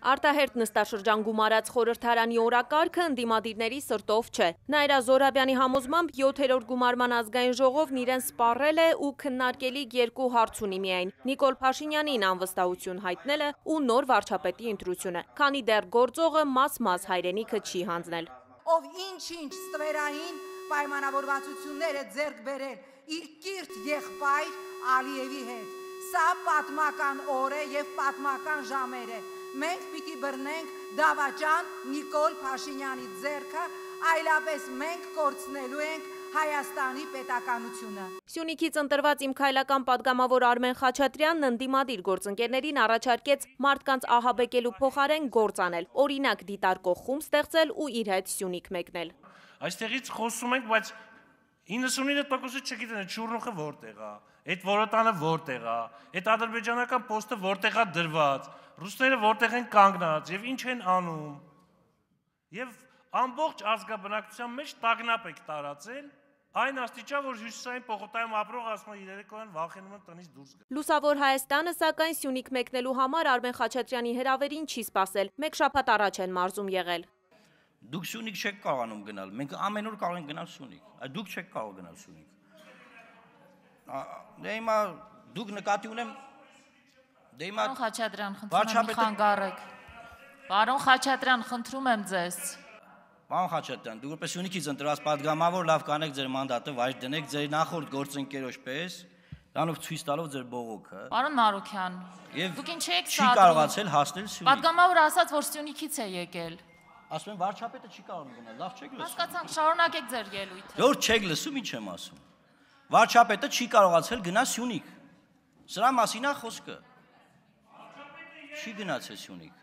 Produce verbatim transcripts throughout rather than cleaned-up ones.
Արտահերթ նստաշրջան գումարած խորհրդարանի օրակարգը ընդդիմադիրների սրտով չէ։ Նաիրա Զոհրաբյանի համոզմամբ յոթերորդ գումարման ազգային ժողովն իրեն սպառել է ու քննարկելիք երկու հարց ունի միայն՝ Նիկոլ Փաշինյանին անվստահություն հայտնելը ու նոր վարչապետի ընտրությունը, քանի դեռ գործողը մաս-մաս հայրենիքը չի հանձնել։ Ով ինչ-ինչ ստվերային պայմանավորվածություններ է ձեռք բերել իր կիրթ եղբայր Ալիևի հետ։ Սա պատմական օր է և պատմական ժամեր է։ Մենք պիտի բռնենք դավաճան Նիկոլ Փաշինյանի ձեռքը, այլապես մենք կորցնելու ենք Հայաստանի պետականությունը։ Սյունիքից ընտրված Իմ քայլական պատգամավոր Արմեն Խաչատրյանն ընդդիմադիր գործընկերներին առաջարկեց մարդկանց ահաբեկելու փոխարեն գործ անել, օրինակ դիտարկող խումբ ստեղծել ու իր հետ Սյունիք մեկնել։ Այստեղից խոսում ենք, բայց իննսունինը տոկոսը չգիտեն, այդ շուռնուխը որտեղ է, այդ որոտանը որտեղ է, այդ ադրբեջանական պոստը որտեղ է դրված, ռուսները որտեղ են կանգնած եւ ինչ են անում։ Եվ ամբողջ ազգաբնակության մեջ տագնապ եք տարածել այն աստիճան, որ հյուսիսային պողոտայում ապրող ասում են երեկոյան վախենում են տնից դուրս գալ։ Լուսավոր Հայաստանը սակայն Սյունիք մեկնելու համար Արմեն Խաչատրյանի հրավերին չի սպասել, մեկ շաբաթ առաջ են մարզում եղել։ Դուք Սյունիք չեք կարողանում գնալ, մենք ամեն օր կարող ենք գնալ Սյունիք, այ դուք չեք կարող գնալ Սյունիք։ Դե հիմա դուք նկատի ունեմ, դե հիմա Պարոն Խաչատրյան, խնդրում եմ խանգարեք։ Պարոն Խաչատրյան, խնդրում եմ ձեզ։ Պարոն Խաչատրյան, դուք որպես Սյունիքից ընտրված պատգամավոր լավ կանեք ձեր մանդատը, վայր դնեք ձեր նախորդ գործընկերոջ պես, դրանով ցույց տալով ձեր բողոքը։ Պարոն Մարուքյան, դուք ինչ եք չի կարողացել հասնել Սյունիք։ Պատգամավորը ասաց, որ Սյունիքից է եկել։ Ասում են վարչապետը չի կարող գնալ, լավ չեք լսում։ Հասկացանք, շարունակեք ձեր ելույթը։ Որ չեք լսում, ինչ եմ ասում։ Վարչապետը չի կարողացել գնալ Սյունիք։ Սրա մասին է խոսքը։ Չի գնացել Սյունիք։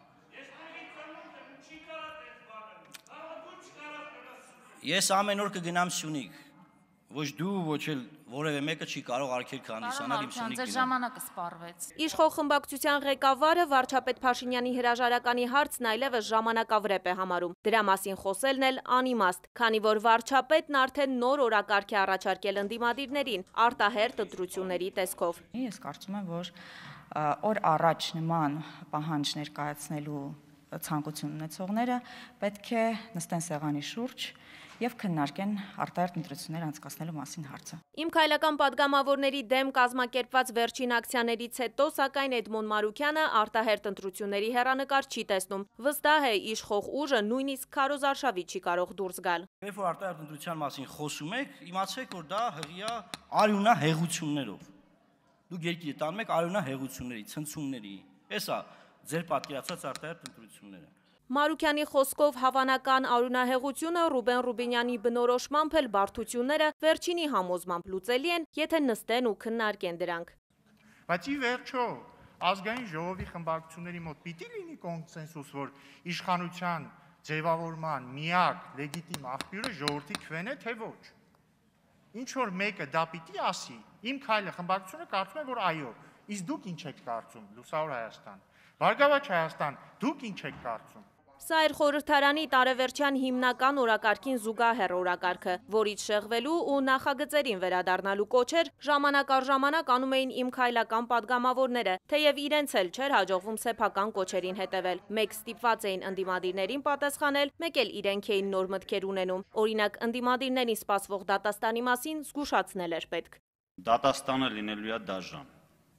Ես ամեն օր կգնամ Սյունիք։ Ոչ դու, ոչ էլ որևէ մեկը չի կարող արգելք հանդիսանալ իմ Սյունիք գնալ։ Ձեր ժամանակը սպառվեց։ Իշխող խմբակցության ղեկավարը վարչապետ Փաշինյանի հրաժարականի հարցն այլևս ժամանակավրեպ է համարում։ Դրա մասին խոսելն էլ անիմաստ, քանի որ վարչապետն արդեն նոր օրակարգ է առաջարկել ընդդիմադիրներին արտահերթ ընտրությունների տեսքով։ Ես կարծում եմ, որ օր առաջ նման պահանջ ներկայացնելու ցանկություն ունեցողները պետք է նստեն սեղանի շուրջ և քննարկեն արտահերթ ընտրություններ անցկացնելու մասին հարցը։ Իմ քայլական պատգամավորների դեմ կազմակերպված վերջին ակցիաներից հետո, սակայն Էդմոն Մարուքյանը արտահերթ ընտրությունների հեռանկար չի տեսնում։ Վստահ է, իշխող ուժը նույնիսկ քարոզարշավի չի կարող դուրս գալ։ Երբ որ արտահերթ ընտրության մասին խոսում եք, իմացեք, որ դա հղիա արյունահեղություններով։ Դուք երկիրը տանում եք արյունահեղությունների, ցնցումների։ Էսա ձեր պատկերացած արտահերթ ընտրությունները։ Մարուքյանի խոսքով հավանական արյունահեղությունը Ռուբեն Ռուբինյանի բնորոշմամբ էլ բարդությունները վերջինի համոզմամբ լուծելի են, եթե նստեն ու քննարկեն դրանք։ Բայց ի վերջո ազգային ժողովի խմբակցությունների մոտ պիտի լինի կոնսենսուս, որ իշխանության ձևավորման միակ լեգիտիմ աղբյուրը ժողովրդի քվեն է, թե ոչ։ Ինչ որ մեկը դա պիտի ասի, Իմ քայլը խմբակցությունը կարծում է, որ այո, իսկ դուք ինչ եք կարծում, Լուսավոր Հայաստան, Բարգավաճ Հայաստան, դուք ինչ եք կարծում։ Սա էր խորհրդարանի տարեվերջյան հիմնական օրակարգին զուգահեռ օրակարգը, որից շեղվելու ու նախագծերին վերադառնալու կոչեր ժամանակ առ ժամանակ անում էին Իմ քայլական պատգամավորները, թեև իրենց էլ չէր հաջողվում սեփական կոչերին հետևել։ Մեկ ստիպված էին ընդդիմադիրներին պատասխանել, մեկ էլ իրենք էին նոր մտքեր ունենում։ Օրինակ, ընդդիմադիրներին սպասվող դատաստանի մասին զգուշացնել էր պետք։ Դատաստանը լինելու է դաժան։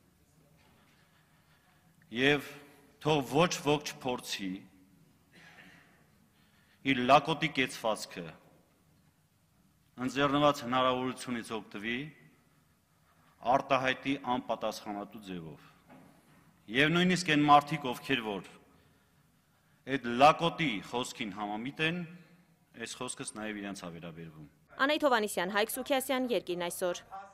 Եվ թող ոչ ոք չփորձի իր լակոտի կեցվածքը ընձեռնված հնարավորությունից օգտվի արտահայտի անպատասխանատու ձևով։ Եվ նույնիսկ այն մարդիկ, ովքեր որ այդ լակոտի խոսքին համամիտ են, այս խոսքս նաև իրենց է վերաբերվում։ Անեթ Հովհաննիսյան, Հայկ Սուքիասյան, Երկիրն այսօր։